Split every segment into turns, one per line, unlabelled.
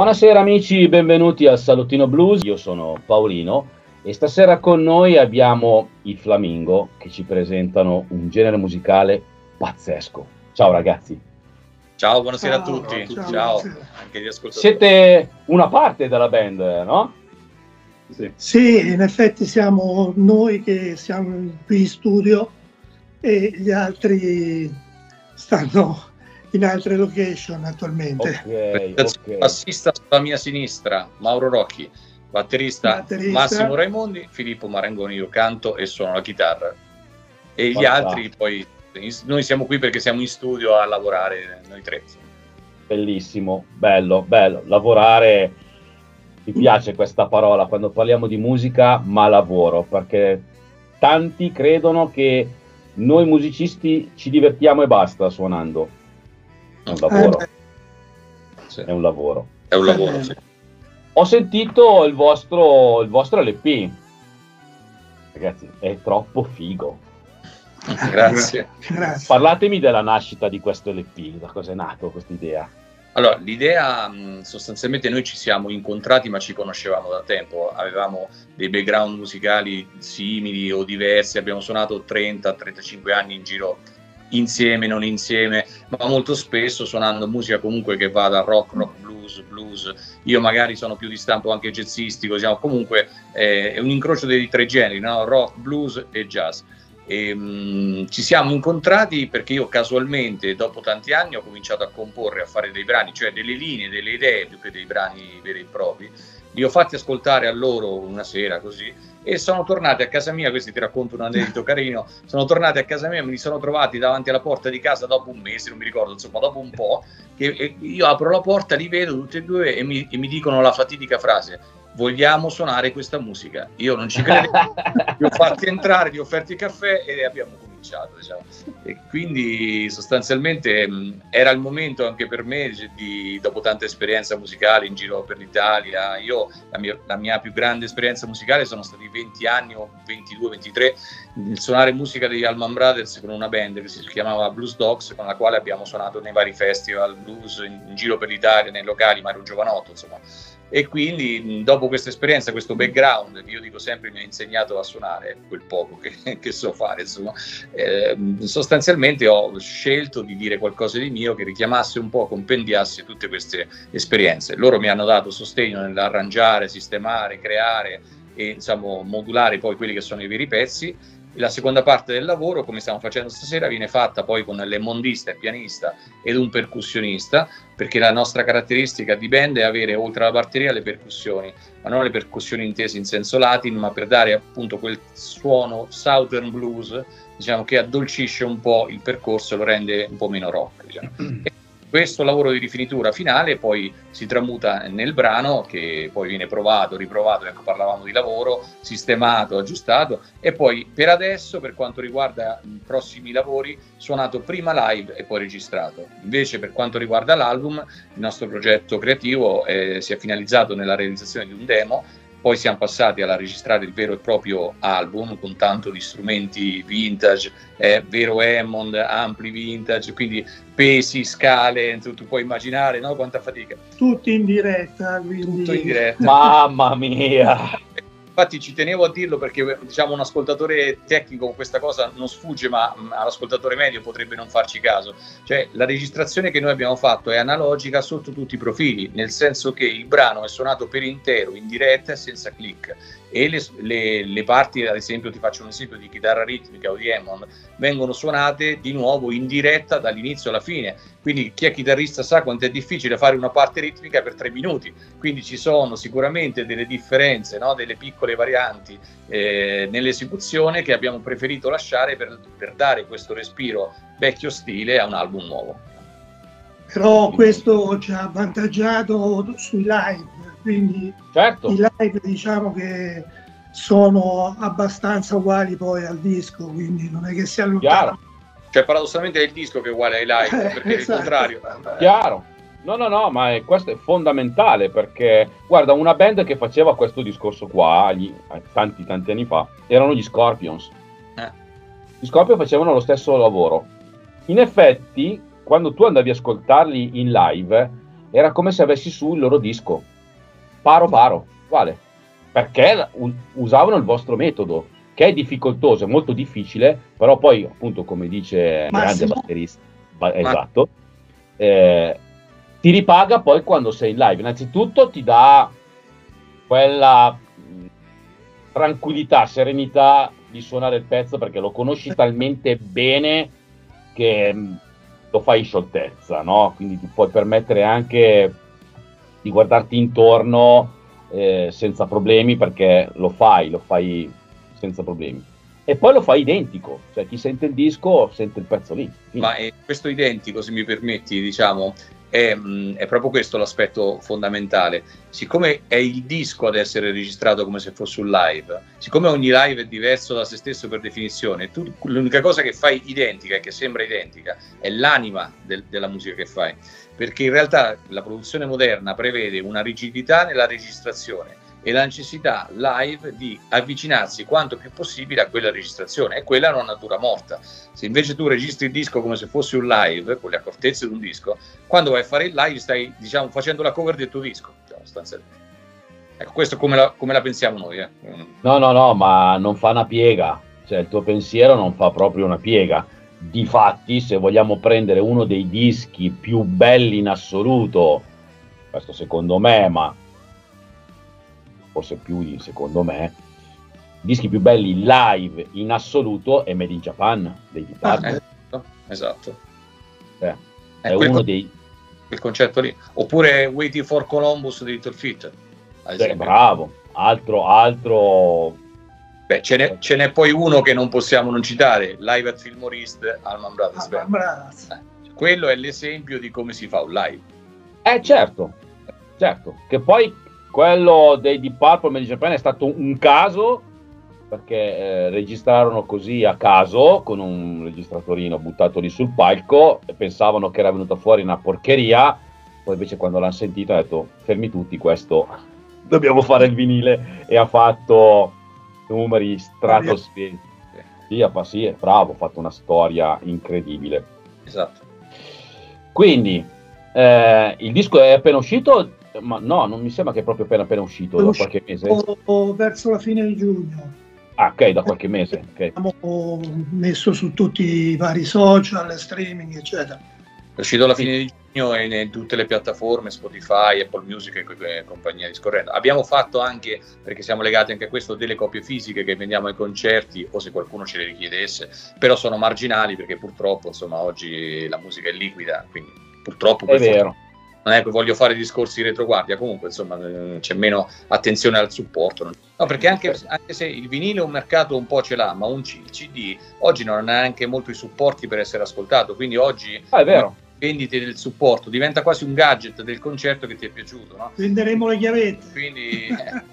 Buonasera amici, benvenuti al Salottino Blues, io sono Paolino e stasera con noi abbiamo i Flamingo che ci presentano un genere musicale pazzesco. Ciao ragazzi.
Ciao, buonasera a tutti. Ciao. Anche gli ascoltatori.
Siete una parte della band, no?
Sì, in effetti siamo noi che siamo qui in studio e gli altri stanno in altre location attualmente.
Ok.
Bassista sulla mia sinistra, Mauro Rocchi, batterista Massimo Raimondi, Filippo Marangoni, io canto e suono la chitarra. E gli altri poi, noi siamo qui perché siamo in studio a lavorare, noi tre.
Bellissimo, bello, lavorare, mi piace questa parola quando parliamo di musica, ma lavoro, perché tanti credono che noi musicisti ci divertiamo e basta suonando. È un lavoro.
Sì.
È un lavoro.
È un lavoro, sì.
Ho sentito il vostro LP. Ragazzi, è troppo figo.
Grazie.
Parlatemi della nascita di questo LP, da cosa è nato questa idea?
Allora, l'idea, sostanzialmente noi ci siamo incontrati ma ci conoscevamo da tempo, avevamo dei background musicali simili o diversi, abbiamo suonato 30-35 anni in giro insieme, non insieme, ma molto spesso suonando musica comunque che va da rock, blues. Io magari sono più di stampo anche jazzistico, diciamo, comunque è un incrocio dei tre generi, no? Rock, blues e jazz. E, ci siamo incontrati perché io casualmente dopo tanti anni ho cominciato a comporre, a fare dei brani, cioè delle linee, delle idee più che dei brani veri e propri. Li ho fatti ascoltare a loro una sera così e sono tornati a casa mia, questi ti racconto un aneddoto carino, sono tornati a casa mia, me li sono trovati davanti alla porta di casa dopo un mese, non mi ricordo, insomma dopo un po', che io apro la porta, li vedo tutti e due e mi dicono la fatidica frase: vogliamo suonare questa musica. Io non ci credevo, li ho fatti entrare, li ho offerti il caffè e abbiamo cominciato, diciamo. E quindi sostanzialmente era il momento anche per me dopo tanta esperienza musicale in giro per l'Italia. Io la mia più grande esperienza musicale sono stati 20 anni o 22-23 nel suonare musica degli Allman Brothers con una band che si chiamava Blues Dogs, con la quale abbiamo suonato nei vari festival blues in giro per l'Italia, nei locali, ma ero un giovanotto, insomma. E quindi dopo questa esperienza, questo background che io dico sempre mi ha insegnato a suonare quel poco che so fare, insomma, sostanzialmente ho scelto di dire qualcosa di mio che richiamasse un po', compendiasse tutte queste esperienze. Loro mi hanno dato sostegno nell'arrangiare, sistemare, creare e diciamo modulare poi quelli che sono i veri pezzi. La seconda parte del lavoro, come stiamo facendo stasera, viene fatta poi con l'emmondista e pianista ed un percussionista, perché la nostra caratteristica di band è avere oltre alla batteria le percussioni, ma non le percussioni intese in senso latin, ma per dare appunto quel suono southern blues, diciamo, che addolcisce un po' il percorso e lo rende un po' meno rock, diciamo. Questo lavoro di rifinitura finale poi si tramuta nel brano che poi viene provato, riprovato, ecco, parlavamo di lavoro, sistemato, aggiustato e poi per adesso, per quanto riguarda i prossimi lavori, suonato prima live e poi registrato. Invece per quanto riguarda l'album, il nostro progetto creativo si è finalizzato nella realizzazione di un demo. Poi siamo passati alla registrare il vero e proprio album con tanto di strumenti vintage, vero Hammond, ampli vintage, quindi pesi, scale, tu puoi immaginare, no? Quanta fatica.
Tutti in diretta, quindi...
Tutto in diretta.
Mamma mia!
Infatti ci tenevo a dirlo perché diciamo un ascoltatore tecnico questa cosa non sfugge, ma all'ascoltatore medio potrebbe non farci caso. Cioè la registrazione che noi abbiamo fatto è analogica sotto tutti i profili, nel senso che il brano è suonato per intero in diretta e senza click e le parti, ad esempio ti faccio un esempio di chitarra ritmica o di Hammond, vengono suonate di nuovo in diretta dall'inizio alla fine. Quindi chi è chitarrista sa quanto è difficile fare una parte ritmica per 3 minuti, quindi ci sono sicuramente delle differenze, no? Delle piccole varianti nell'esecuzione che abbiamo preferito lasciare per dare questo respiro vecchio stile a un album nuovo.
Però questo ci ha avvantaggiato sui live, quindi
certo.
I live diciamo che sono abbastanza uguali poi al disco, quindi non è che si allontanano.
Cioè paradossalmente è il disco che è uguale ai live, perché esatto. Il contrario.
Chiaro. No, ma questo è fondamentale perché, guarda, una band che faceva questo discorso qua tanti anni fa erano gli Scorpions. Gli Scorpions facevano lo stesso lavoro. In effetti, quando tu andavi a ascoltarli in live, era come se avessi su il loro disco, paro, uguale, perché usavano il vostro metodo, che è difficoltoso, è molto difficile, però poi, appunto, come dice grande batterista, esatto, ti ripaga poi quando sei in live. Innanzitutto ti dà quella tranquillità, serenità di suonare il pezzo, perché lo conosci talmente bene che lo fai in scioltezza, no? Quindi ti puoi permettere anche di guardarti intorno senza problemi, perché lo fai senza problemi. E poi lo fai identico, cioè chi sente il disco sente il pezzo lì.
Ma questo identico, se mi permetti, diciamo, è proprio questo l'aspetto fondamentale. Siccome è il disco ad essere registrato come se fosse un live, siccome ogni live è diverso da se stesso per definizione, tu l'unica cosa che fai identica e che sembra identica è l'anima della musica che fai, perché in realtà la produzione moderna prevede una rigidità nella registrazione e la necessità live di avvicinarsi quanto più possibile a quella registrazione, e quella è una natura morta. Se invece tu registri il disco come se fosse un live, con le accortezze di un disco, quando vai a fare il live stai, diciamo, facendo la cover del tuo disco, sostanzialmente. Ecco, questo come la pensiamo noi.
No, ma non fa una piega, cioè il tuo pensiero non fa proprio una piega. Difatti, se vogliamo prendere uno dei dischi più belli in assoluto, questo secondo me, ma forse più di secondo me, dischi più belli live in assoluto è Made in Japan dei Deep Purple.
Esatto.
È uno dei...
Il concetto lì. Oppure Waiting for Columbus di Little Feat.
Bravo, altro...
Beh, ce n'è poi uno che non possiamo non citare, Live at Fillmore East, Allman Brothers Band. Quello è l'esempio di come si fa un live.
Certo, che poi quello dei Deep Purple Made in Japan è stato un caso, perché registrarono così a caso con un registratorino buttato lì sul palco e pensavano che era venuta fuori una porcheria, poi invece quando l'hanno sentito hanno detto fermi tutti, questo dobbiamo fare il vinile, e ha fatto numeri stratosferici. Sì, è bravo, ha fatto una storia incredibile.
Esatto.
Quindi il disco è appena uscito? Ma no, non mi sembra che è proprio appena uscito, da qualche mese.
Verso la fine di giugno.
Ok, da qualche mese. Okay.
Abbiamo messo su tutti i vari social, streaming, eccetera.
È uscito alla fine di giugno e in tutte le piattaforme, Spotify, Apple Music e compagnia discorrendo. Abbiamo fatto anche, perché siamo legati anche a questo, delle copie fisiche che vendiamo ai concerti, o se qualcuno ce le richiedesse, però sono marginali, perché purtroppo, insomma, oggi la musica è liquida, quindi purtroppo...
È vero.
Non è che voglio fare discorsi retroguardia, comunque insomma c'è meno attenzione al supporto. No, perché anche se il vinile un mercato un po' ce l'ha, ma il CD oggi non ha neanche molto i supporti per essere ascoltato, quindi oggi
è vero.
Vendite del supporto diventa quasi un gadget del concerto che ti è piaciuto, no?
Venderemo le chiavette.
Quindi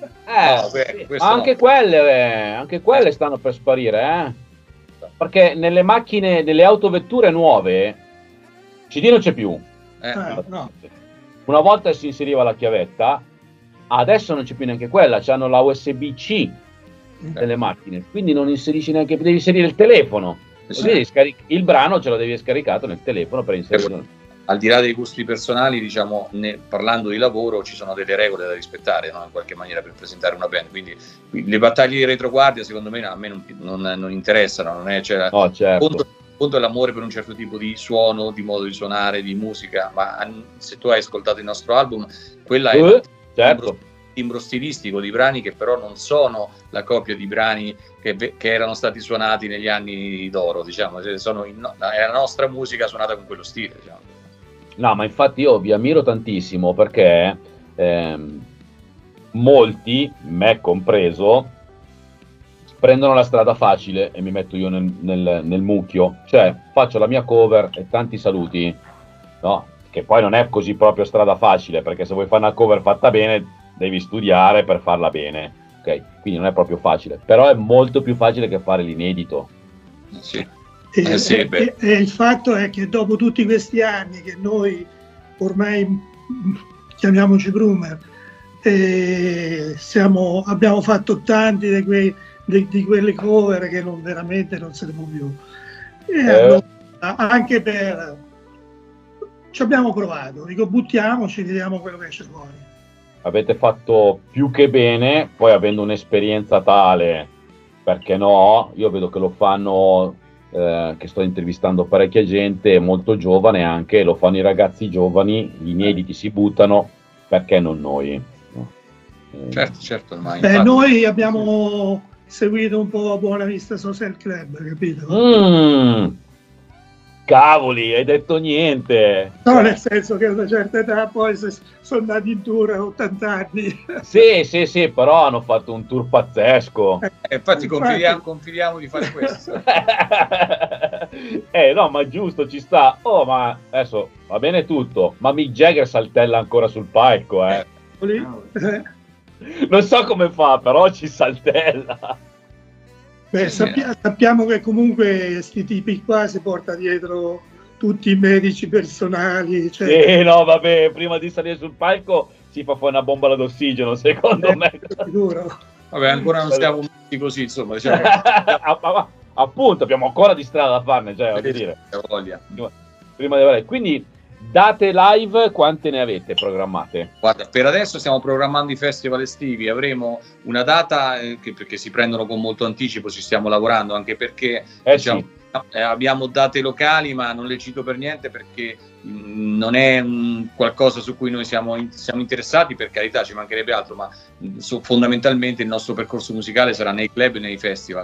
anche quelle stanno per sparire, perché nelle macchine, nelle autovetture nuove CD non c'è più.
No.
Una volta si inseriva la chiavetta, adesso non c'è più neanche quella, c'hanno la USB-C delle macchine, quindi non inserisci neanche, devi inserire il telefono, il brano ce lo devi scaricato nel telefono per inserirlo.
Al di là dei gusti personali, diciamo, parlando di lavoro ci sono delle regole da rispettare, no? In qualche maniera, per presentare una band, quindi le battaglie di retroguardia secondo me a me non interessano, non è, cioè,
no, certo.
Conto è l'amore per un certo tipo di suono, di modo di suonare, di musica, ma se tu hai ascoltato il nostro album, quella è
certo.
timbro stilistico di brani che però non sono la copia di brani che erano stati suonati negli anni d'oro, diciamo, è la nostra musica suonata con quello stile, diciamo.
No, ma infatti io vi ammiro tantissimo, perché molti, me compreso, prendono la strada facile e mi metto io nel mucchio, cioè faccio la mia cover e tanti saluti, no? Che poi non è così proprio strada facile, perché se vuoi fare una cover fatta bene devi studiare per farla bene, ok? Quindi non è proprio facile, però è molto più facile che fare l'inedito.
Sì.
E il fatto è che dopo tutti questi anni che noi ormai chiamiamoci groomer, abbiamo fatto tanti di quelle cover che veramente non se ne può più. Allora, anche per ci abbiamo provato, dico buttiamoci, vediamo quello che esce fuori.
Avete fatto più che bene, poi avendo un'esperienza tale, perché no, io vedo che lo fanno, che sto intervistando parecchia gente, molto giovane anche, lo fanno i ragazzi giovani, gli inediti si buttano, perché non noi?
Certo, ormai.
Noi abbiamo seguito un po' Buona Vista Social Club, capito?
Cavoli, hai detto niente.
No, nel senso che a una certa età poi sono andati in tour a 80 anni.
Sì, però hanno fatto un tour pazzesco.
Infatti confidiamo di fare questo.
No, ma giusto, ci sta. Oh, ma adesso va bene tutto, ma Mick Jagger saltella ancora sul palco, Non so come fa, però ci saltella.
Beh, sappiamo che comunque questi tipi qua si porta dietro tutti i medici personali.
Sì, no, vabbè, prima di salire sul palco si fa fuori una bomba d'ossigeno, secondo me.
Sicuro.
Vabbè, ancora non stiamo così, insomma. Diciamo
appunto, abbiamo ancora di strada da farne, voglio dire. Prima di avere. Quindi, date live, quante ne avete programmate?
Guarda, per adesso stiamo programmando i festival estivi, avremo una data perché si prendono con molto anticipo, ci stiamo lavorando, anche perché abbiamo date locali, ma non le cito per niente perché non è qualcosa su cui noi siamo interessati, per carità, ci mancherebbe altro, ma fondamentalmente il nostro percorso musicale sarà nei club e nei festival.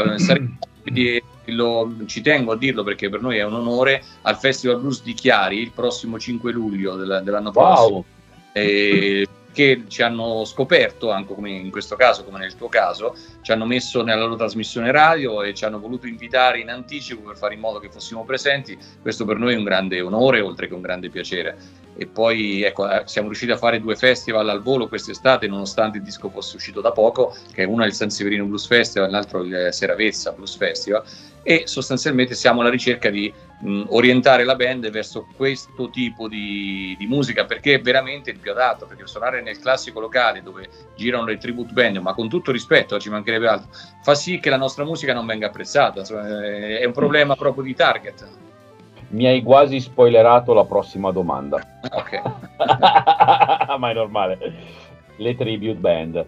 Ci tengo a dirlo perché per noi è un onore, al Festival Blues di Chiari il prossimo 5 luglio dell'anno prossimo, che ci hanno scoperto, anche come in questo caso, come nel tuo caso, ci hanno messo nella loro trasmissione radio e ci hanno voluto invitare in anticipo per fare in modo che fossimo presenti. Questo per noi è un grande onore, oltre che un grande piacere. E poi ecco, siamo riusciti a fare 2 festival al volo quest'estate, nonostante il disco fosse uscito da poco, che uno è il San Severino Blues Festival, l'altro il Seravezza Blues Festival, e sostanzialmente siamo alla ricerca di orientare la band verso questo tipo di musica, perché è veramente il più adatto, perché suonare nel classico locale dove girano le tribute band, ma con tutto rispetto, ci mancherebbe altro, fa sì che la nostra musica non venga apprezzata, è un problema proprio di target.
Mi hai quasi spoilerato la prossima domanda.
Ok.
Ma è normale. Le tribute band.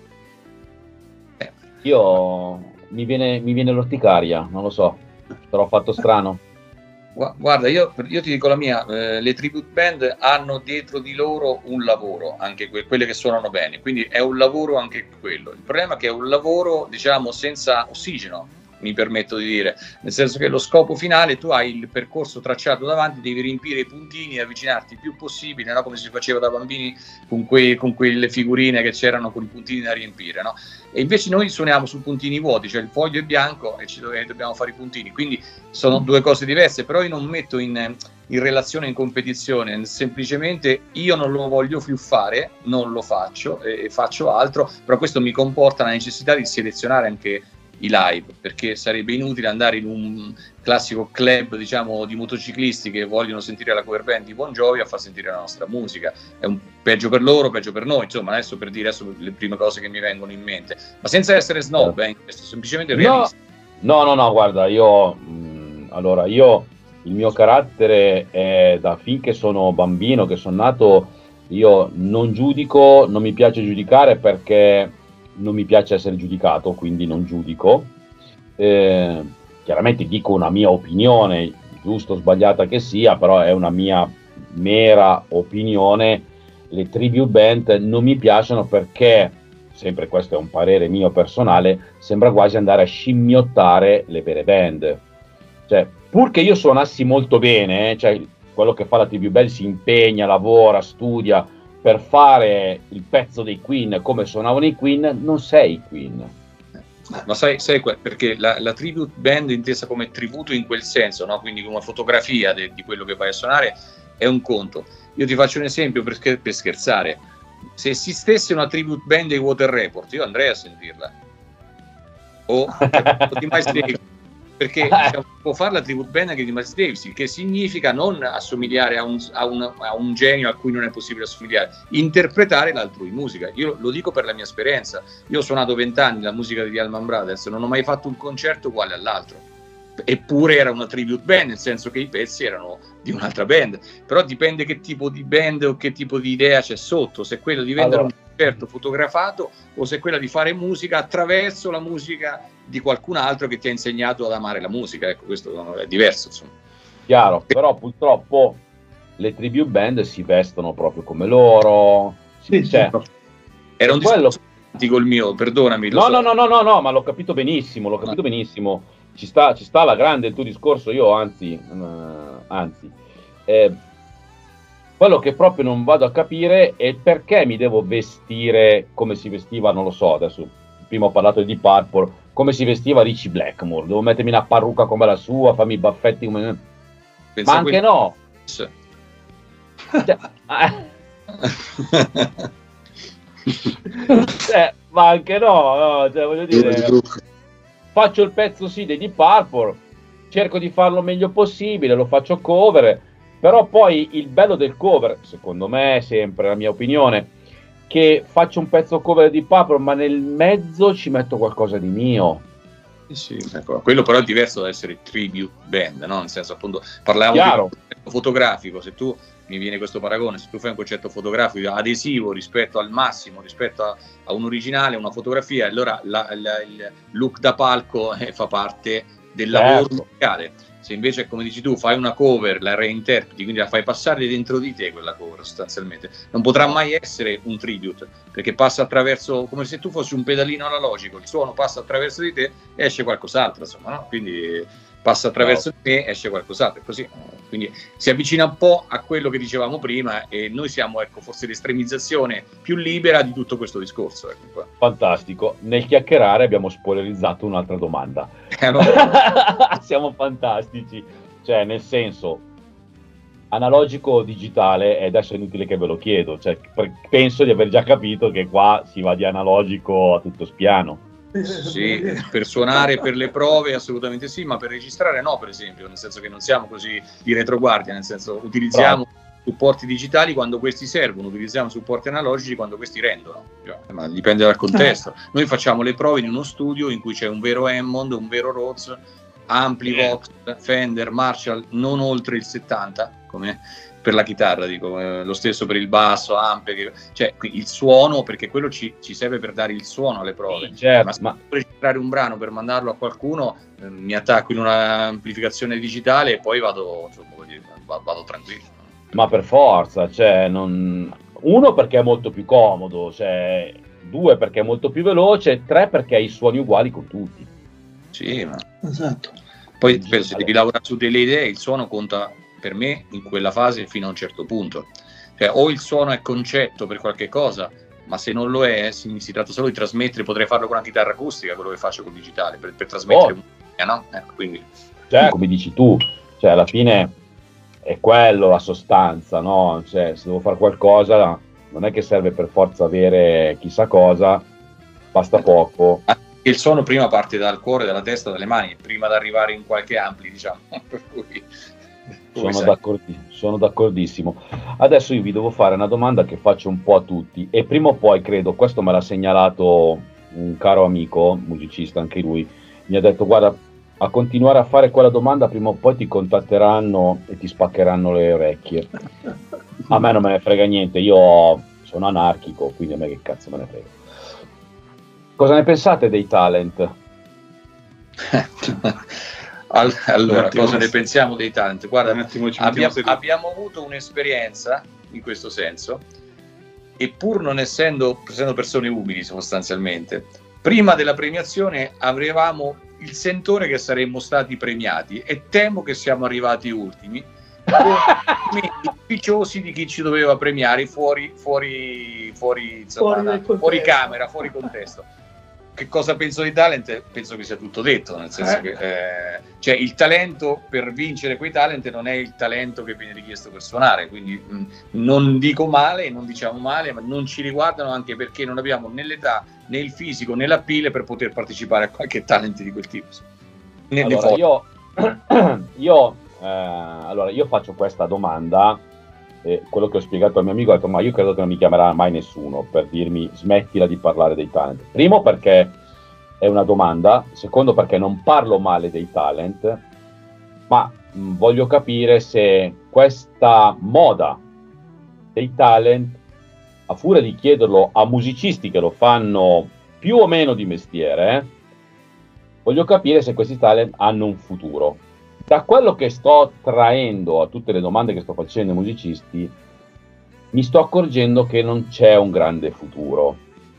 Io mi viene l'orticaria, non lo so. Però ho fatto strano.
Guarda, io ti dico la mia, le tribute band hanno dietro di loro un lavoro, anche quelle che suonano bene, quindi è un lavoro anche quello. Il problema è che è un lavoro, diciamo, senza ossigeno, mi permetto di dire, nel senso che lo scopo finale, tu hai il percorso tracciato davanti, devi riempire i puntini e avvicinarti il più possibile, no? Come si faceva da bambini con quelle figurine che c'erano con i puntini da riempire, no? E invece noi suoniamo su puntini vuoti, cioè il foglio è bianco e dobbiamo fare i puntini, quindi sono 2 cose diverse, però io non metto in relazione, in competizione, semplicemente io non lo voglio più fare, non lo faccio e faccio altro, però questo mi comporta la necessità di selezionare anche i live, perché sarebbe inutile andare in un classico club, diciamo, di motociclisti che vogliono sentire la cover band di Bon Jovi a far sentire la nostra musica. È peggio per loro, peggio per noi, insomma, adesso per dire le prime cose che mi vengono in mente, ma senza essere snob, questo semplicemente realista.
No, guarda, io il mio carattere è da finché sono bambino, che sono nato, io non giudico, non mi piace giudicare perché non mi piace essere giudicato, quindi non giudico. Chiaramente dico una mia opinione, giusta o sbagliata che sia, però è una mia mera opinione. Le tribute band non mi piacciono perché, sempre questo è un parere mio personale, sembra quasi andare a scimmiottare le vere band. Cioè, pur che io suonassi molto bene, cioè quello che fa la tribute band si impegna, lavora, studia per fare il pezzo dei Queen come suonavano i Queen, non sei i Queen.
Ma sai perché la tribute band intesa come tributo in quel senso, no? Quindi come fotografia di quello che vai a suonare, è un conto. Io ti faccio un esempio per scherzare. Se esistesse una tribute band dei Water Report, io andrei a sentirla. O di Miles Davis, perché può fare la tribute band anche di Miles Davis, che significa non assomigliare a un genio a cui non è possibile assomigliare, interpretare l'altrui musica. Io lo dico per la mia esperienza, io ho suonato 20 anni la musica degli Allman Brothers, non ho mai fatto un concerto uguale all'altro, eppure era una tribute band, nel senso che i pezzi erano di un'altra band, però dipende che tipo di band o che tipo di idea c'è sotto, se è quello di vendere un concerto fotografato o se è quella di fare musica attraverso la musica di qualcun altro che ti ha insegnato ad amare la musica. Ecco, questo è diverso, insomma.
Chiaro, però purtroppo le tribute band si vestono proprio come loro.
Era un discorso col mio, perdonami.
No, ma l'ho capito benissimo, Ci sta alla grande il tuo discorso, io anzi, quello che proprio non vado a capire è perché mi devo vestire come si vestiva, non lo so, adesso prima ho parlato di Deep Purple, come si vestiva Richie Blackmore, devo mettermi una parrucca come la sua, farmi i baffetti come... Ma anche no! Ma anche no, cioè, voglio dire, faccio il pezzo sì dei Deep Purple, cerco di farlo meglio possibile, lo faccio cover, però poi il bello del cover, secondo me, sempre la mia opinione, che faccio un pezzo cover di Deep Purple, ma nel mezzo ci metto qualcosa di mio.
Sì, ecco. Quello però è diverso da essere tribute band, no? Nel senso, appunto, parlavamo di un concerto fotografico, se tu mi viene questo paragone, se tu fai un concerto fotografico adesivo rispetto al massimo, rispetto a un originale, una fotografia, allora il look da palco fa parte del lavoro musicale. Se invece, come dici tu, fai una cover, la reinterpreti, quindi la fai passare dentro di te quella cover sostanzialmente, non potrà mai essere un tribute, perché passa attraverso, come se tu fossi un pedalino analogico, il suono passa attraverso di te e esce qualcos'altro, insomma, no? Quindi passa attraverso di me, esce qualcos'altro, è così. Quindi si avvicina un po' a quello che dicevamo prima e noi siamo, ecco, forse l'estremizzazione più libera di tutto questo discorso. Ecco.
Fantastico. Nel chiacchierare abbiamo spoilerizzato un'altra domanda. Siamo fantastici. Cioè, nel senso, analogico o digitale, e adesso è inutile che ve lo chiedo, cioè, penso di aver già capito che qua si va di analogico a tutto spiano.
Sì, per suonare, per le prove assolutamente sì, ma per registrare no, per esempio, nel senso che non siamo così di retroguardia, nel senso utilizziamo supporti digitali quando questi servono, utilizziamo supporti analogici quando questi rendono, ma dipende dal contesto. Noi facciamo le prove in uno studio in cui c'è un vero Hammond, un vero Rhodes, ampli Vox, Fender, Marshall, non oltre il 70, come per la chitarra, dico, lo stesso per il basso, ampe, cioè il suono, perché quello ci serve per dare il suono alle prove.
Sì, certo,
ma se devo registrare un brano per mandarlo a qualcuno, mi attacco in un'amplificazione digitale e poi vado tranquillo.
Ma per forza, cioè, uno perché è molto più comodo, cioè, due perché è molto più veloce, tre perché hai i suoni uguali con tutti.
Sì, ma...
Esatto.
Poi se devi lavorare su delle idee, il suono conta per me in quella fase fino a un certo punto, cioè o il suono è concetto per qualche cosa, ma se non lo è, si tratta solo di trasmettere. Potrei farlo con una chitarra acustica, quello che faccio con il digitale, per trasmettere musica, no? Quindi
come dici tu, cioè alla fine è quello la sostanza, no? Cioè, se devo fare qualcosa non è che serve per forza avere chissà cosa, basta poco.
Il suono prima parte dal cuore, dalla testa, dalle mani, prima di arrivare in qualche ampli, diciamo. Per cui
sono d'accordissimo. Adesso io vi devo fare una domanda che faccio un po' a tutti e prima o poi, credo, questo me l'ha segnalato un caro amico, musicista anche lui, mi ha detto: guarda, a continuare a fare quella domanda prima o poi ti contatteranno e ti spaccheranno le orecchie. A me non me ne frega niente, io sono anarchico, quindi a me che cazzo me ne frega. Cosa ne pensate dei Talent?
Allora, cosa ne pensiamo dei Talent? Guarda, abbiamo avuto un'esperienza in questo senso, e pur non essendo persone umili sostanzialmente, prima della premiazione avevamo il sentore che saremmo stati premiati e temo che siamo arrivati ultimi, ufficiosi di chi ci doveva premiare fuori camera, fuori contesto. Che cosa penso di Talent? Penso che sia tutto detto, nel senso che cioè il talento per vincere quei talent non è il talento che viene richiesto per suonare, quindi non dico male, non diciamo male, ma non ci riguardano, anche perché non abbiamo né l'età, né il fisico, né la pile per poter partecipare a qualche talent di quel tipo.
Allora, io faccio questa domanda, quello che ho spiegato al mio amico, ho detto: ma io credo che non mi chiamerà mai nessuno per dirmi smettila di parlare dei talent. Primo perché è una domanda, secondo perché non parlo male dei talent, ma voglio capire se questa moda dei talent, a furia di chiederlo a musicisti che lo fanno più o meno di mestiere, voglio capire se questi talent hanno un futuro. Da quello che sto traendo a tutte le domande che sto facendo ai musicisti, mi sto accorgendo che non c'è un grande futuro.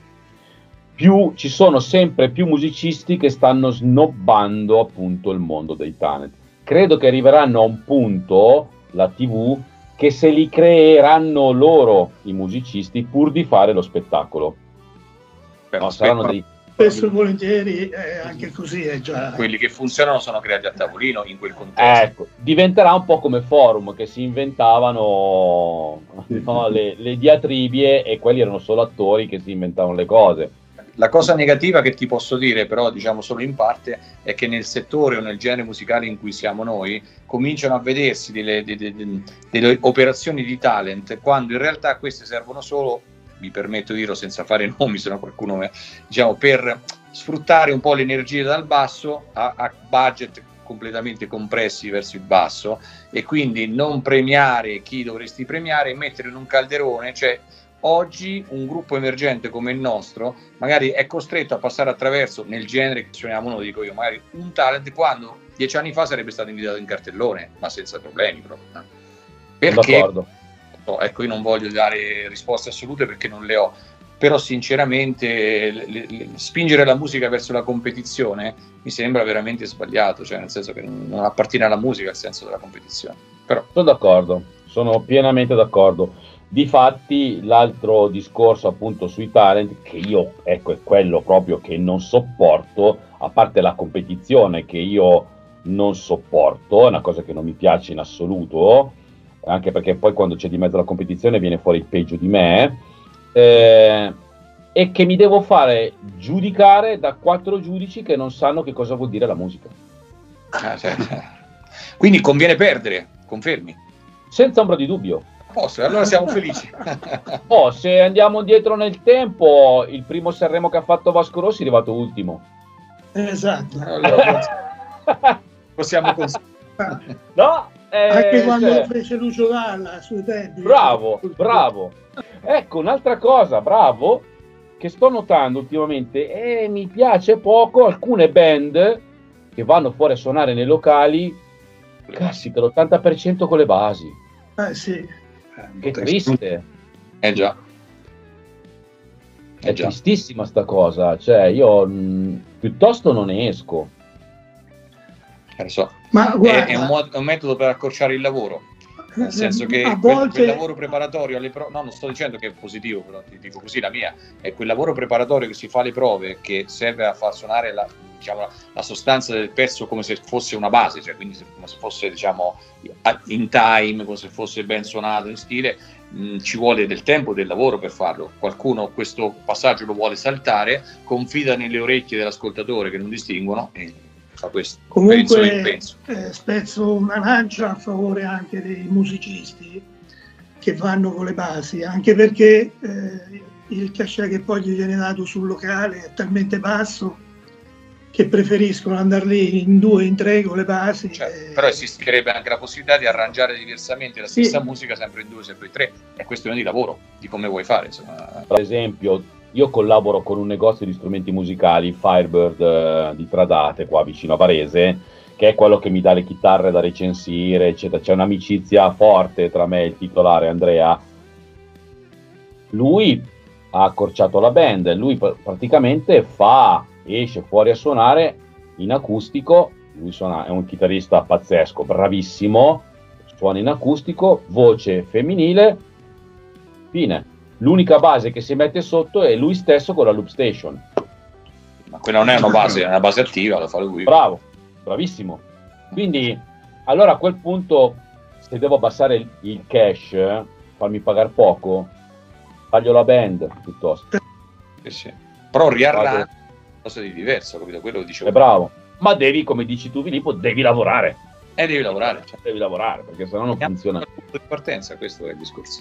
Ci sono sempre più musicisti che stanno snobbando appunto il mondo dei talent. Credo che arriveranno a un punto, la TV, che se li creeranno loro i musicisti pur di fare lo spettacolo.
Però
saranno dei...
Spesso e volentieri anche così è già.
Quelli che funzionano sono creati a tavolino in quel contesto.
Ecco, diventerà un po' come forum che si inventavano no, le diatribie, e quelli erano solo attori che si inventavano le cose.
La cosa negativa che ti posso dire, però diciamo solo in parte, è che nel settore o nel genere musicale in cui siamo noi cominciano a vedersi delle operazioni di talent, quando in realtà queste servono solo, mi permetto di dirlo senza fare nomi, se no qualcuno diciamo, per sfruttare un po' le energie dal basso a budget completamente compressi verso il basso, e quindi non premiare chi dovresti premiare e mettere in un calderone. Cioè, oggi un gruppo emergente come il nostro magari è costretto a passare attraverso, nel genere che suoniamo noi, dico io, magari un talent, quando 10 anni fa sarebbe stato invitato in cartellone, ma senza problemi proprio. Perché?
D'accordo.
Ecco, io non voglio dare risposte assolute perché non le ho, però sinceramente spingere la musica verso la competizione mi sembra veramente sbagliato, cioè nel senso che non appartiene alla musica il senso della competizione. Però
sono d'accordo, sono pienamente d'accordo. Difatti l'altro discorso appunto sui talent, che io, ecco, è quello proprio che non sopporto, a parte la competizione che io non sopporto, è una cosa che non mi piace in assoluto, anche perché poi quando c'è di mezzo la competizione viene fuori il peggio di me, e che mi devo fare giudicare da 4 giudici che non sanno che cosa vuol dire la musica.
Quindi conviene perdere, confermi?
Senza ombra di dubbio.
Allora siamo felici.
Se andiamo dietro nel tempo, il primo Sanremo che ha fatto Vasco Rossi è arrivato ultimo.
Esatto.
Allora, possiamo considerare.
No?
Anche quando lo fece Lucio Dalla sui tempi.
Bravo. Ecco, un'altra cosa, bravo, che sto notando ultimamente, e mi piace poco, alcune band che vanno fuori a suonare nei locali, caspita, l'80% con le basi.
Sì.
Che triste.
Già.
È tristissima sta cosa, cioè io piuttosto non ne esco.
Lo so.
Ma guarda,
è un metodo per accorciare il lavoro, nel senso che
a volte...
quel lavoro preparatorio alle prove, no, non sto dicendo che è positivo, però ti dico così, la mia è quel lavoro preparatorio che si fa alle prove, che serve a far suonare la sostanza del pezzo come se fosse una base, cioè quindi come se fosse, diciamo, in time, come se fosse ben suonato in stile. Ci vuole del tempo, del lavoro per farlo. Qualcuno questo passaggio lo vuole saltare, confida nelle orecchie dell'ascoltatore che non distinguono e fa questo.
Comunque spezzo una lancia a favore anche dei musicisti che vanno con le basi, anche perché il cachet che poi gli viene dato sul locale è talmente basso che preferiscono andare lì in 2, in 3 con le basi.
Però esisterebbe anche la possibilità di arrangiare diversamente la stessa musica, sempre in 2, sempre in 3, e questo è un di lavoro, di come vuoi fare, insomma.
Per esempio, io collaboro con un negozio di strumenti musicali, Firebird di Tradate, qua vicino a Varese, che è quello che mi dà le chitarre da recensire, eccetera. C'è un'amicizia forte tra me e il titolare Andrea. Lui ha accorciato la band, lui praticamente esce fuori a suonare in acustico, lui è un chitarrista pazzesco, bravissimo, suona in acustico, voce femminile, fine. L'unica base che si mette sotto è lui stesso con la loop station.
Ma quella non è una base, è una base attiva, lo fa lui.
Bravo, bravissimo. Quindi, allora a quel punto, se devo abbassare il cash, farmi pagare poco, taglio la band piuttosto.
Sì. Però riarrangia cosa di diverso, capito? Quello che dicevo.
È bravo, ma devi, come dici tu Filippo, devi lavorare.
Devi lavorare.
Devi lavorare, perché sennò non funziona.
Il punto di partenza, questo è il discorso.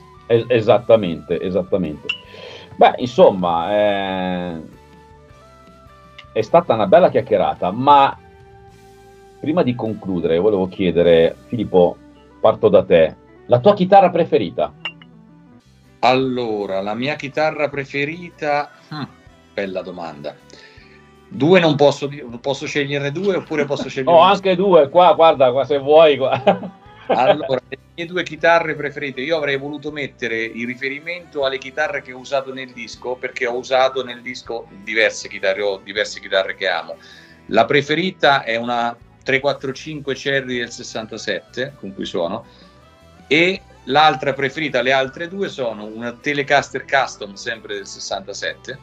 Esattamente. Beh, insomma, è stata una bella chiacchierata, ma prima di concludere volevo chiedere, Filippo, parto da te, la tua chitarra preferita?
Allora, la mia chitarra preferita, bella domanda. Due non posso sceglierne due, oppure posso scegliere
anche due, qua, guarda, qua se vuoi. Qua.
Allora, le mie due chitarre preferite, io avrei voluto mettere il riferimento alle chitarre che ho usato nel disco, perché ho usato nel disco diverse chitarre che amo. La preferita è una 345 Cherry del 67, con cui suono, e l'altra preferita, le altre due, sono una Telecaster Custom, sempre del 67,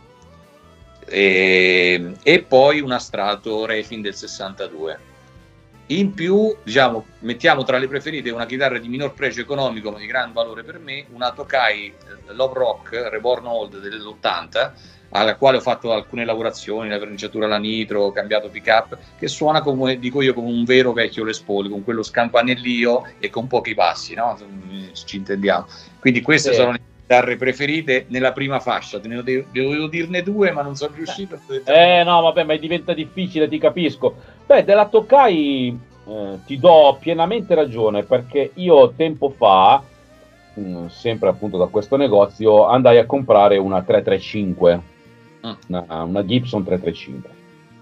e poi una Strato Refin del 62. In più, diciamo, mettiamo tra le preferite una chitarra di minor pregio economico ma di gran valore per me, una Tokai Love Rock Reborn Old dell'80, alla quale ho fatto alcune lavorazioni, la verniciatura alla nitro, ho cambiato pick-up, che suona, come dico io, come un vero vecchio Les Paul, con quello scampanellio e con pochi passi, no? Ci intendiamo. Quindi queste sono le chitarre preferite nella prima fascia. Dovevo dirne due, ma non sono riuscito.
No, vabbè, ma diventa difficile, ti capisco. Beh, della Tokai ti do pienamente ragione, perché io tempo fa, sempre appunto da questo negozio, andai a comprare una 335, una Gibson 335.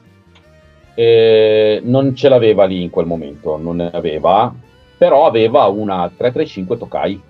Non ce l'aveva lì in quel momento, non ne aveva, però aveva una 335 Tokai.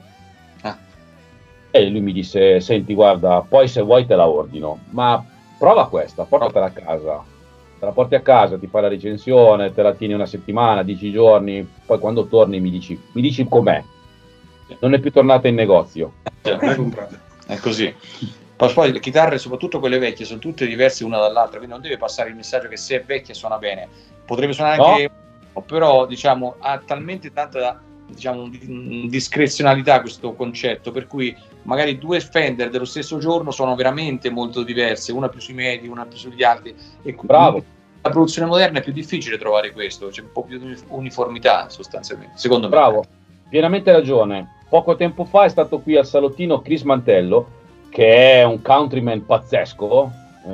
E lui mi disse: senti, guarda, poi se vuoi te la ordino, ma prova questa, portatela a casa, te la porti a casa, ti fai la recensione, te la tieni una settimana, 10 giorni, poi quando torni mi dici com'è. Non è più tornata in negozio.
È così. Poi le chitarre, soprattutto quelle vecchie, sono tutte diverse una dall'altra, quindi non deve passare il messaggio che se è vecchia suona bene. Potrebbe suonare anche, però diciamo ha talmente tanta, diciamo, discrezionalità questo concetto, per cui magari due Fender dello stesso giorno sono veramente molto diverse, una più sui medi, una più sugli alti, e
bravo.
La produzione moderna è più difficile trovare questo, c'è un po' più di uniformità sostanzialmente, secondo me.
Bravo, pienamente ragione. Poco tempo fa è stato qui al salottino Chris Mantello, che è un countryman pazzesco.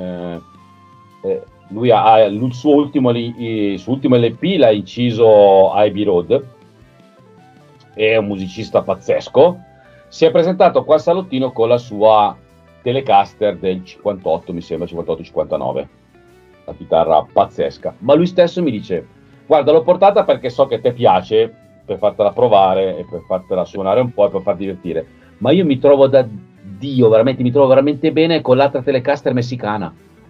Lui ha il suo ultimo LP l'ha inciso a Abbey Road, è un musicista pazzesco. Si è presentato qua al salottino con la sua Telecaster del 58, mi sembra 58-59, una chitarra pazzesca, ma lui stesso mi dice: guarda, l'ho portata perché so che te piace, per fartela provare e per fartela suonare un po' e per far divertire, ma io mi trovo da Dio, veramente mi trovo veramente bene con l'altra Telecaster messicana.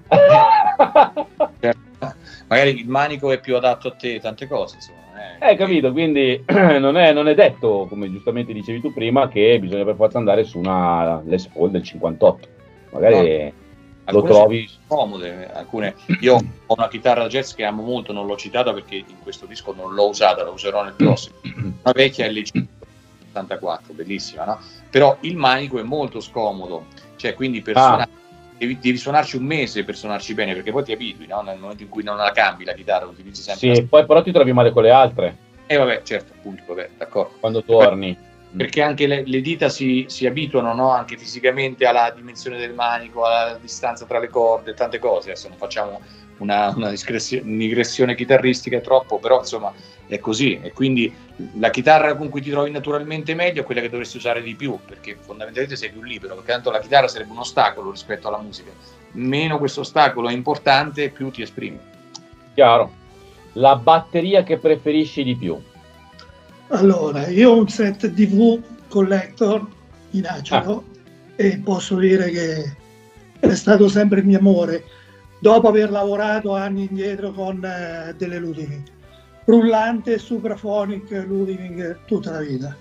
Magari il manico è più adatto a te, tante cose, insomma.
Capito, quindi non è detto, come giustamente dicevi tu prima, che bisogna per forza andare su una Les Paul del 58. Magari lo trovi
comode, alcune. Io ho una chitarra jazz che amo molto, non l'ho citata perché in questo disco non l'ho usata, la userò nel prossimo. Una vecchia LC74, bellissima, no? Però il manico è molto scomodo, cioè quindi per suonare devi suonarci un mese per suonarci bene, perché poi ti abitui, no? Nel momento in cui non la cambi la chitarra, utilizzi sempre.
Sì, poi però ti trovi male con le altre.
Vabbè, certo, appunto, vabbè, d'accordo.
Quando torni.
Perché anche le dita si abituano, no? Anche fisicamente alla dimensione del manico, alla distanza tra le corde, tante cose. Adesso non facciamo una digressione chitarristica troppo, però insomma è così, e quindi la chitarra con cui ti trovi naturalmente meglio è quella che dovresti usare di più, perché fondamentalmente sei più libero, perché tanto la chitarra sarebbe un ostacolo rispetto alla musica, meno questo ostacolo è importante, più ti esprimi.
Chiaro. La batteria che preferisci di più?
Allora, io ho un set DV Collector in acero e posso dire che è stato sempre il mio amore, dopo aver lavorato anni indietro con delle Ludwig, rullante, Supraphonic, Ludwig tutta la vita.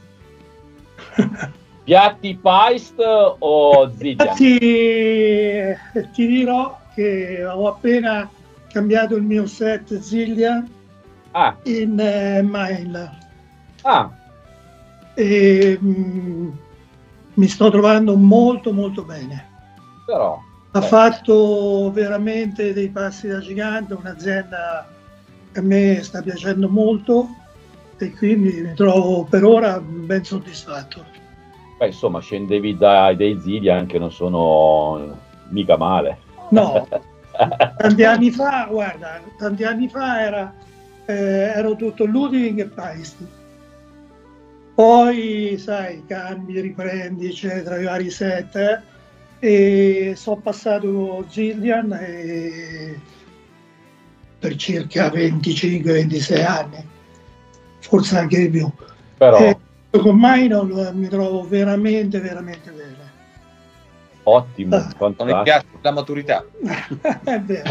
Piatti Paist o Ziglia?
Ti dirò che ho appena cambiato il mio set Ziglia in Mile. E mi sto trovando molto molto bene.
Però
ha fatto veramente dei passi da gigante, un'azienda che a me sta piacendo molto e quindi mi trovo per ora ben soddisfatto.
Beh, insomma, scendevi dai Ziglia, anche non sono mica male.
No, Tanti anni fa, guarda, tanti anni fa ero tutto Ludwig e Paiste. Poi, sai, cambi, riprendi, eccetera, i vari set, e sono passato Zildjian per circa 25-26 anni, forse anche di più.
Però
Con Minor mi trovo veramente, veramente bene.
ottimo,
Non mi
fantastico.
piace la maturità.
È vero.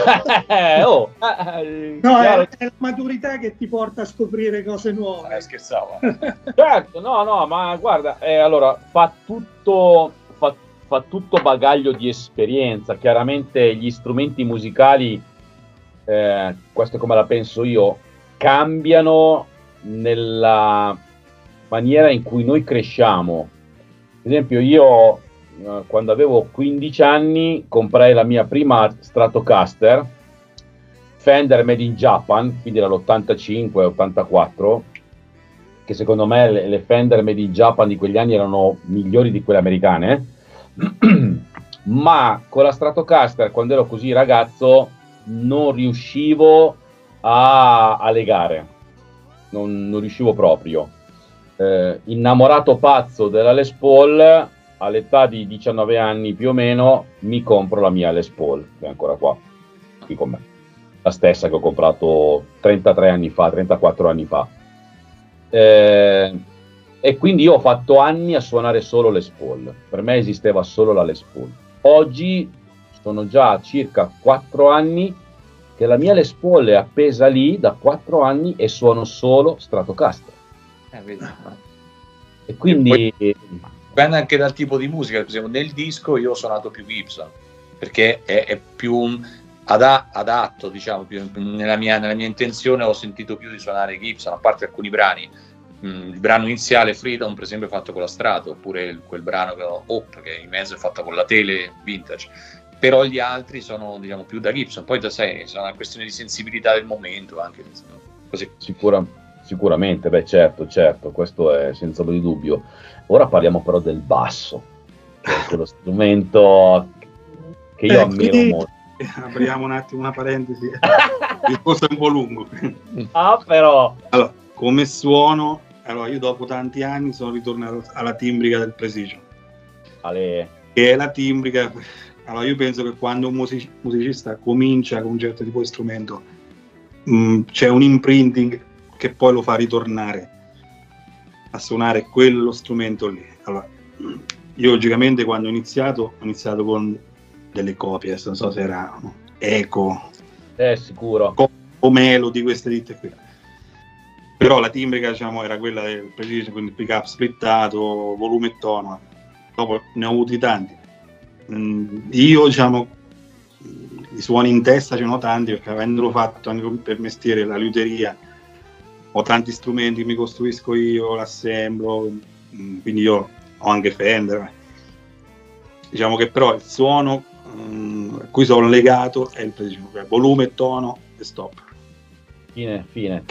No,
chiaro.
è la maturità che ti porta a scoprire cose nuove.
Scherzavo.
Certo, no, ma guarda, allora fa tutto bagaglio di esperienza. Chiaramente gli strumenti musicali, questo è come la penso io, cambiano nella maniera in cui noi cresciamo. Ad esempio, io quando avevo 15 anni comprai la mia prima Stratocaster Fender made in Japan, quindi era l'85-84, che secondo me le Fender made in Japan di quegli anni erano migliori di quelle americane. Ma con la Stratocaster, quando ero così ragazzo, non riuscivo a legare, non riuscivo proprio. Innamorato pazzo della Les Paul, all'età di 19 anni più o meno mi compro la mia Les Paul, che è ancora qui con me, la stessa che ho comprato 33 anni fa, 34 anni fa, e quindi io ho fatto anni a suonare solo Les Paul. Per me esisteva solo la Les Paul. Oggi sono già circa 4 anni che la mia Les Paul è appesa lì da 4 anni e suono solo Stratocaster.
Vedi.
E quindi
dipende anche dal tipo di musica. Per esempio, nel disco io ho suonato più Gibson perché è più adatto, diciamo, più nella mia intenzione. Ho sentito più di suonare Gibson, a parte alcuni brani. Il brano iniziale Freedom, per esempio, è fatto con la Strato, oppure quel brano che ho Hope, che in mezzo è fatto con la Tele Vintage. Però gli altri sono, diciamo, più da Gibson. Poi sai, sono una questione di sensibilità del momento anche, così.
Sicuramente, beh, certo, questo è senza di dubbio. Ora parliamo però del basso, che è quello strumento che io ammiro molto.
Apriamo un attimo una parentesi, il discorso è un po' lungo.
Però
allora, come suono, allora io dopo tanti anni sono ritornato alla timbrica del Precision, che è la timbrica. Allora io penso che quando un musicista comincia con un certo tipo di strumento, c'è un imprinting che poi lo fa ritornare a suonare quello strumento lì. Allora, io logicamente quando ho iniziato con delle copie, non so se erano Eco,
sicuro,
o Melody, queste ditte qui. Però la timbrica, diciamo, era quella del Precision, quindi pick up splittato, volume e tono. Dopo ne ho avuti tanti. Io, diciamo, i suoni in testa ce ne ho tanti, perché avendolo fatto anche per mestiere la liuteria, ho tanti strumenti che mi costruisco io, l'assemblo, quindi io ho anche Fender. Diciamo che però il suono a cui sono legato è il Precision, volume, tono e stop.
Fine.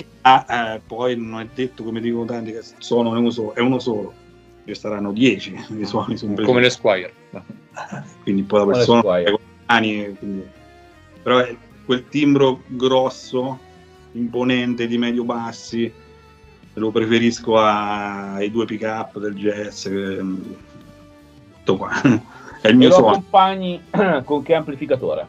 Poi non è detto, come dicono tanti, che sono è uno solo, ci saranno 10 i suoni su un Precision.
Come l'Esquire.
Quindi poi la persona però è quel timbro grosso, imponente, di medio bassi, lo preferisco ai due pick up del jazz, tutto qua. È il mio suono.
Lo accompagni con che amplificatore?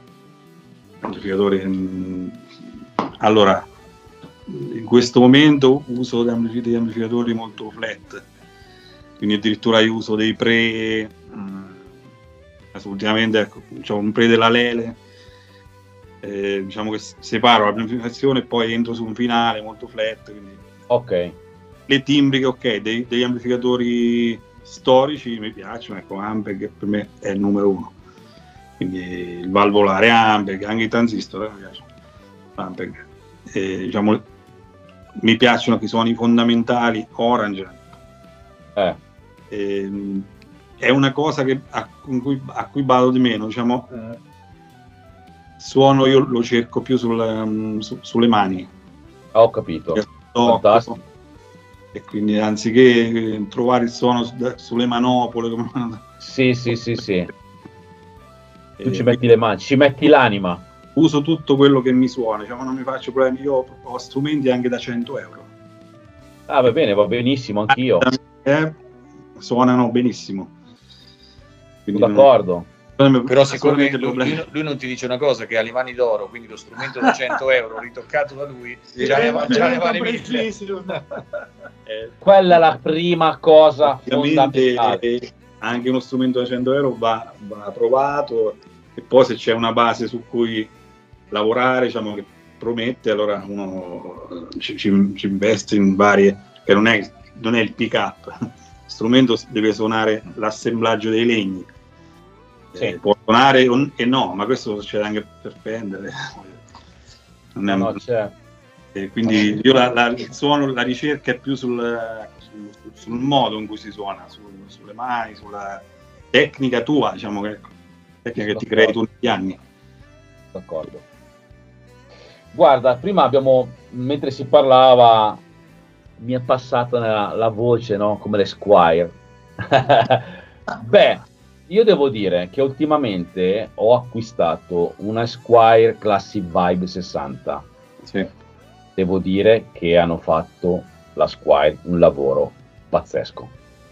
Allora, in questo momento uso degli amplificatori molto flat, quindi addirittura io uso dei pre, ultimamente ecco, c'ho un pre della Lele, diciamo che separo l'amplificazione e poi entro su un finale molto flat, quindi
ok.
Le timbriche, degli amplificatori storici mi piacciono, ecco, Ampeg per me è il numero uno, quindi il valvolare Ampeg, anche i transistor mi piacciono, Ampeg, diciamo, mi piacciono che i suoni fondamentali, Orange, è una cosa a cui vado di meno, diciamo, suono io lo cerco più sulle mani.
Ho capito. Fantastico.
E quindi anziché trovare il suono sulle manopole,
sì. Tu ci metti le mani, ci metti l'anima.
uso tutto quello che mi suona, diciamo, non mi faccio problemi. Io ho strumenti anche da 100 euro.
Ah, va bene, va benissimo, anch'io.
Suonano benissimo. Quindi
D'accordo.
Però siccome lui non ti dice una cosa, che ha le mani d'oro, quindi lo strumento da 100 euro ritoccato da lui già ne vale 1000.
Quella è la prima cosa fondamentale.
Anche uno strumento da 100 euro va provato, e poi se c'è una base su cui lavorare, diciamo, che promette, allora uno ci investe in varie, che non è il pick up. Lo strumento deve suonare l'assemblaggio dei legni.
Sì.
Può suonare e no, ma questo succede anche per Fender. Quindi io la ricerca è più sul modo in cui si suona, sulle mani, sulla tecnica tua, diciamo, che tecnica che ti crei tu negli anni.
D'accordo. Guarda, prima mentre si parlava, mi è passata la voce, no? Come le Squier. Beh, io devo dire che ultimamente ho acquistato una Squier Classic Vibe 60.
Sì.
Devo dire che hanno fatto la Squier un lavoro pazzesco.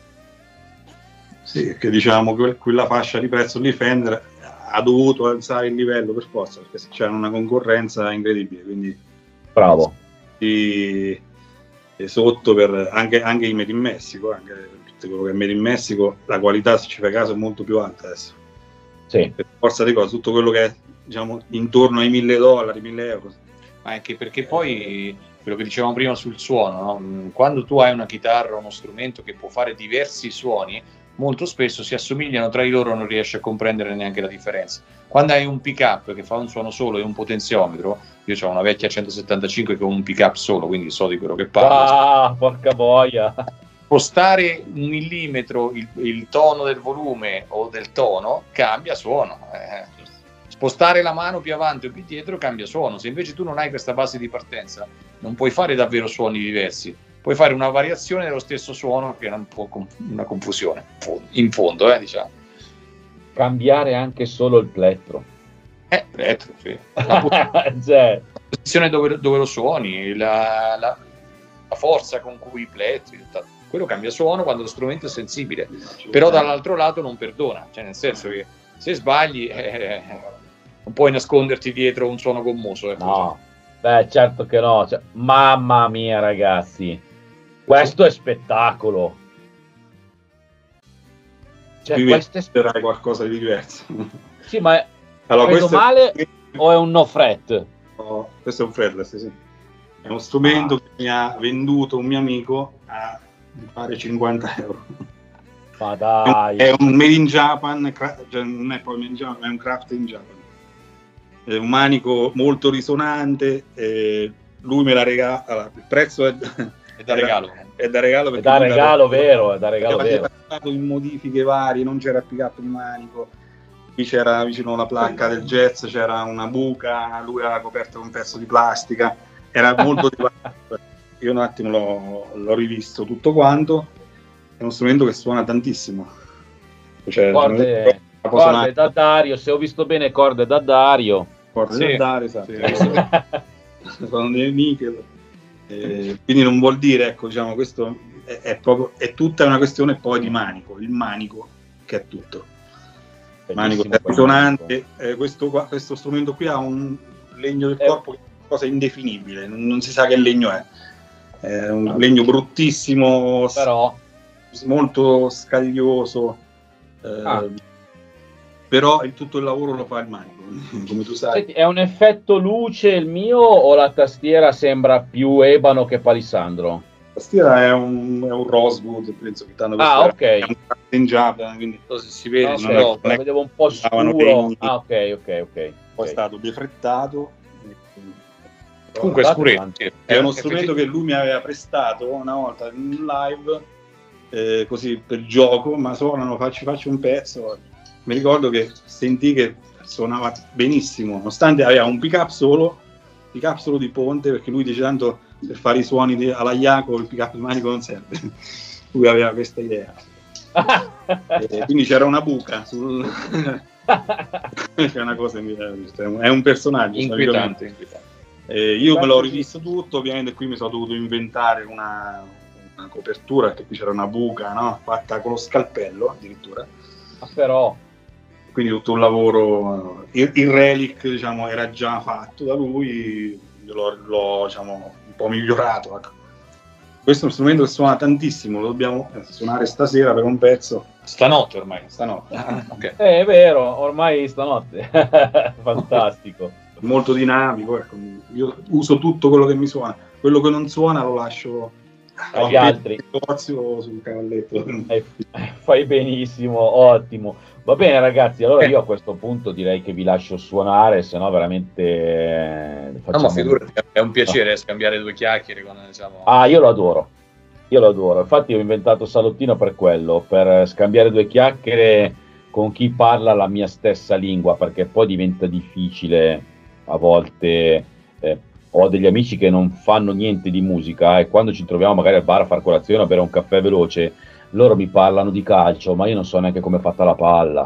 Sì, che diciamo che quella fascia di prezzo di Fender ha dovuto alzare il livello per forza, perché c'è una concorrenza incredibile, quindi
bravo.
E sotto per anche i made in Messico, anche quello che è made in Messico, la qualità, se ci fai caso, è molto più alta adesso.
Sì.
Per forza di cose, tutto quello che è, diciamo, intorno ai $1.000, 1.000 euro.
Ma anche perché poi quello che dicevamo prima sul suono, no? Quando tu hai una chitarra o uno strumento che può fare diversi suoni, molto spesso si assomigliano tra di loro, non riesci a comprendere neanche la differenza. Quando hai un pick-up che fa un suono solo e un potenziometro, io ho una vecchia 175 con un pick-up solo, quindi so di quello che parlo.
Ah, porca boia!
Spostare 1 millimetro il tono del volume o del tono cambia suono. Spostare la mano più avanti o più dietro cambia suono. Se invece tu non hai questa base di partenza, non puoi fare davvero suoni diversi. Puoi fare una variazione dello stesso suono, che è un po' una confusione, in fondo, diciamo.
Cambiare anche solo il plettro.
Plettro, sì.
Cioè.
La posizione dove lo suoni, la forza con cui plettri, quello cambia suono quando lo strumento è sensibile. Però dall'altro lato non perdona, cioè nel senso che se sbagli non puoi nasconderti dietro un suono gommoso.
No, beh, certo che no. Cioè, mamma mia, ragazzi, questo è spettacolo. Cioè,
qui vedrai qualcosa di diverso.
Sì, ma
allora,
vedo male o è un no fret?
No, questo è un fretless, sì. È uno strumento che mi ha venduto un mio amico a mi pare 50 euro.
Ma dai!
È un made in Japan, non è poi made in Japan, è un craft in Japan. È un manico molto risonante. Lui me la regala. Allora, il prezzo è
da regalo.
È da regalo,
perché è da regalo vero, è da regalo vero.
In modifiche varie, non c'era pick up di manico. Qui c'era vicino alla placca del jazz, c'era una buca, lui aveva coperto con un pezzo di plastica, era molto diverso. Io un attimo l'ho rivisto tutto quanto, è uno strumento che suona tantissimo. Cioè,
corde da Dario, se ho visto bene, corde da Dario.
Corde da Dario, esatto. Sì. Sono dei nickel. Quindi non vuol dire, ecco, diciamo, questo è tutta una questione poi di manico, il manico che è tutto. Manico risonante, questo strumento qui ha un legno del corpo che è una cosa indefinibile, non si sa che legno è un legno bruttissimo,
però
molto scaglioso, però tutto il lavoro lo fa il manico, come tu sai.
Senti, è un effetto luce il mio o la tastiera sembra più ebano che palissandro?
La tastiera è un rosewood, penso che tanto
ok.
È un in Japan, quindi
si vede,
la vedevo un po' scuro. Ok.
Poi è stato defrettato.
Comunque
è uno strumento che lui mi aveva prestato una volta in un live, così per gioco, ma suonano, faccio un pezzo. Mi ricordo che sentì che suonava benissimo, nonostante aveva un pick up solo di ponte, perché lui dice tanto per fare i suoni alla Iaco il pick up di manico non serve. Lui aveva questa idea. Quindi c'era una buca È una cosa è un personaggio
inquietante.
Io me l'ho rivisto tutto, ovviamente qui mi sono dovuto inventare una copertura, perché qui c'era una buca, no? Fatta con lo scalpello addirittura.
Però
quindi tutto un lavoro, il relic, diciamo, era già fatto da lui, l'ho diciamo, un po' migliorato, ecco. Questo è uno strumento che suona tantissimo, lo dobbiamo suonare stasera per un pezzo.
Stanotte ormai.
Stanotte.
Okay.
È vero, ormai stanotte. Fantastico.
Molto dinamico, ecco. Io uso tutto quello che mi suona, quello che non suona lo lascio
agli altri.
Sul cavalletto.
Fai benissimo, ottimo. Va bene ragazzi, allora io a questo punto direi che vi lascio suonare, se no veramente
facciamo... No, ma figurati, è un piacere scambiare due chiacchiere con, diciamo...
io lo adoro, infatti ho inventato Salottino per quello, per scambiare due chiacchiere con chi parla la mia stessa lingua, perché poi diventa difficile a volte. Ho degli amici che non fanno niente di musica e quando ci troviamo magari al bar a far colazione, a bere un caffè veloce, loro mi parlano di calcio, ma io non so neanche come è fatta la palla.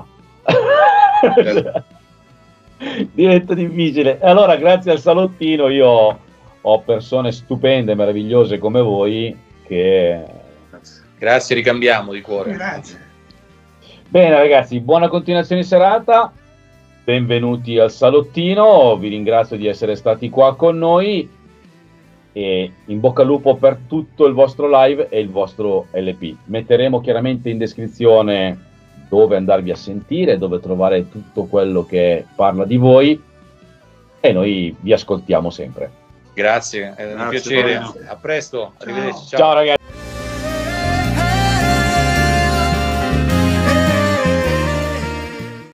Diventa difficile. E allora grazie al Salottino io ho persone stupende, meravigliose come voi che...
Grazie, ricambiamo di cuore.
Grazie.
Bene ragazzi, buona continuazione di serata. Benvenuti al Salottino, vi ringrazio di essere stati qua con noi e in bocca al lupo per tutto il vostro live e il vostro LP. Metteremo chiaramente in descrizione dove andarvi a sentire, dove trovare tutto quello che parla di voi e noi vi ascoltiamo sempre.
Grazie, è un piacere. A presto, arrivederci.
Ciao ragazzi.